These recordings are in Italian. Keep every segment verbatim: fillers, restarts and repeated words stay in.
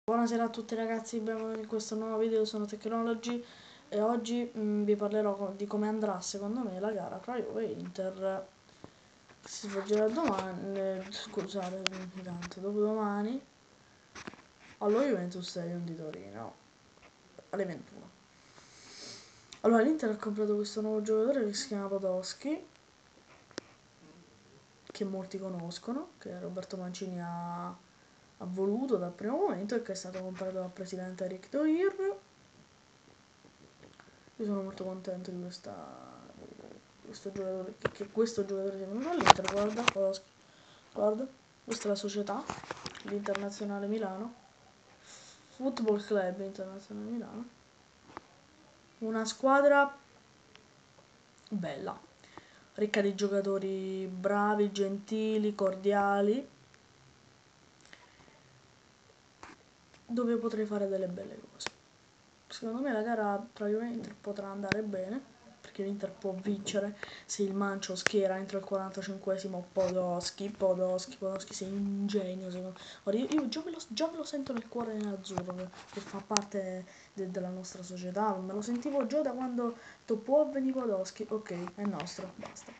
Buonasera a tutti ragazzi, benvenuti in questo nuovo video, sono Technology e oggi mh, vi parlerò co- di come andrà secondo me la gara tra Juve e Inter che si svolgerà domani, eh, scusate, intanto dopodomani allo Juventus Stadium di Torino alle ventuno. Allora l'Inter ha comprato questo nuovo giocatore che si chiama Podolski, che molti conoscono, che Roberto Mancini ha, ha voluto dal primo momento e che è stato comprato dal presidente Eric Doir. Io sono molto contento di questa di questo giocatore che, che questo giocatore sia venuto all'Inter. Guarda, guarda, guarda, questa è la società, l'Internazionale Milano, Football Club Internazionale Milano, una squadra bella, ricca di giocatori bravi, gentili, cordiali, dove potrei fare delle belle cose. Secondo me la gara tra Juve e Inter potrà andare bene, perché l'Inter può vincere se il Mancio schiera entro il quarantacinquesimo Podolski, Podolski, Podolski sei un genio secondo me. Ora io, io già, me lo, già me lo sento nel cuore nell'azzurro, che, che fa parte de, della nostra società, me lo sentivo già da quando tu può venire Podolski, ok, è nostro, basta.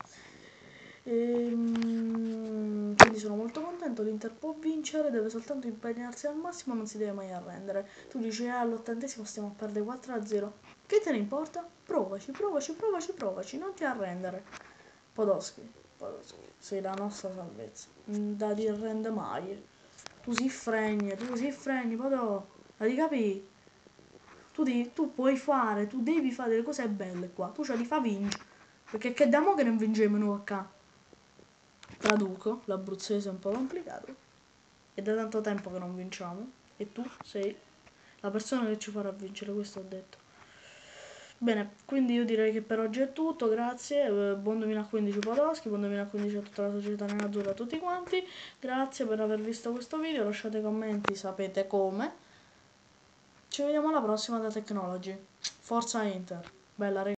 Ehm, quindi sono molto contento, l'Inter può vincere, deve soltanto impegnarsi al massimo, non si deve mai arrendere. Tu dici, eh, all'ottantesimo stiamo a perdere quattro a zero, che te ne importa? Provaci, provaci, provaci, provaci, non ti arrendere. Podolski, Podolski, sei la nostra salvezza, non da ti arrende mai. Tu si fregni, tu si fregni, Podò, la di capì? Tu, devi, tu puoi fare, tu devi fare delle cose belle qua, tu ce li fa vincere, perché che da mo che non vinciamo noi qua. Traduco, l'abruzzese è un po' complicato. È da tanto tempo che non vinciamo. E tu sei la persona che ci farà vincere, questo ho detto. Bene, quindi io direi che per oggi è tutto, grazie. eh, Buon duemilaquindici Podolski, buon duemilaquindici a tutta la società nerazzurra, a tutti quanti. Grazie per aver visto questo video, lasciate commenti, sapete come. Ci vediamo alla prossima da Technology. Forza Inter. Bella ragazzi.